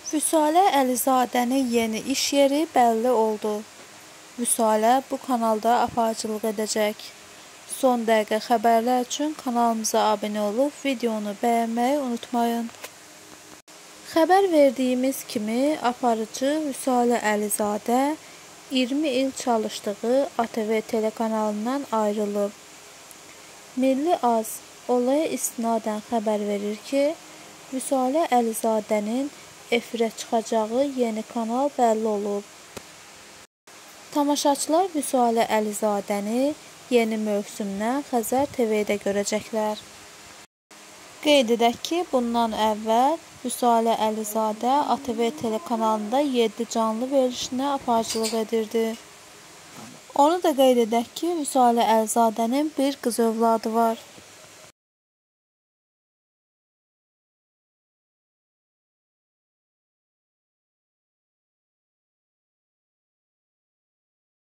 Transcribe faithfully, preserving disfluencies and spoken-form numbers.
Vüsalə Əlizadənin yeni iş yeri bəlli oldu. Vüsalə bu kanalda aparıcılıq edəcək. Son dəqiqə xəbərlər üçün kanalımıza abunə olub videonu bəyənməyi unutmayın. Xəbər verdiyimiz kimi aparıcı Vüsalə Əlizadə iyirmi il çalışdığı A T V telekanalından ayrılıb. Milli Az olaya istinadən xəbər verir ki, Vüsalə Əlizadənin efirə çıxacağı yeni kanal bəlli olub. Tamaşaçılar Vüsalə Əlizadəni yeni mövsümdən Xəzər T V-də görəcəklər. Qeyd edək ki, bundan əvvəl Vüsalə Əlizadə A T V telekanalında yeddi canlı verilişinə aparıcılıq edirdi. Onu da qeyd edək ki, Vüsalə Əlizadənin bir qız övladı var.